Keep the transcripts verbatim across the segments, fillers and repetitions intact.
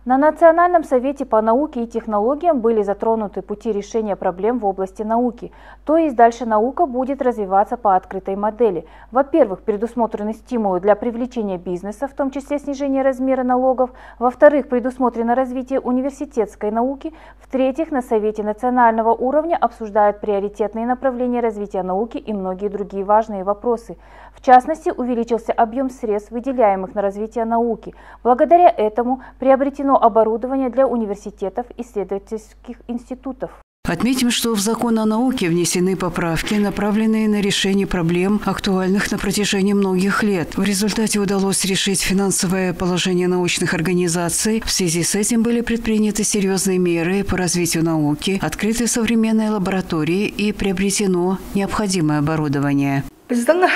На Национальном совете по науке и технологиям были затронуты пути решения проблем в области науки. То есть дальше наука будет развиваться по открытой модели. Во-первых, предусмотрены стимулы для привлечения бизнеса, в том числе снижение размера налогов. Во-вторых, предусмотрено развитие университетской науки. В-третьих, на Совете национального уровня обсуждают приоритетные направления развития науки и многие другие важные вопросы. В частности, увеличился объем средств, выделяемых на развитие науки. Благодаря этому приобретено оборудование для университетов и исследовательских институтов. Отметим, что в закон о науке внесены поправки, направленные на решение проблем, актуальных на протяжении многих лет. В результате удалось решить финансовое положение научных организаций. В связи с этим были предприняты серьезные меры по развитию науки, открыты современные лаборатории и приобретено необходимое оборудование. В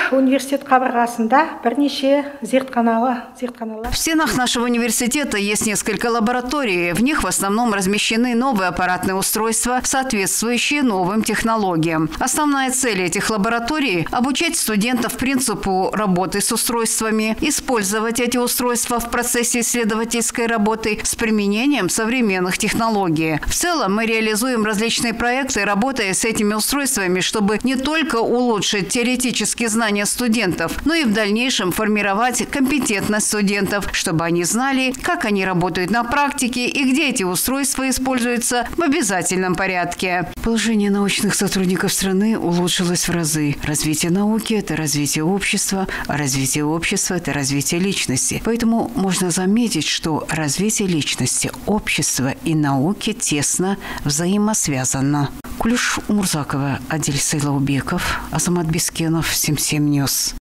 стенах нашего университета есть несколько лабораторий. В них в основном размещены новые аппаратные устройства, соответствующие новым технологиям. Основная цель этих лабораторий – обучать студентов принципу работы с устройствами, использовать эти устройства в процессе исследовательской работы с применением современных технологий. В целом мы реализуем различные проекты, работая с этими устройствами, чтобы не только улучшить теоретические знания студентов, но и в дальнейшем формировать компетентность студентов, чтобы они знали, как они работают на практике и где эти устройства используются в обязательном порядке. Положение научных сотрудников страны улучшилось в разы. Развитие науки – это развитие общества, а развитие общества – это развитие личности. Поэтому можно заметить, что развитие личности, общества и науки тесно взаимосвязано. Кулюш Мурзакова, Адиль Сайлаубеков, Азамат Бескенов, Сим Сим Ньюс.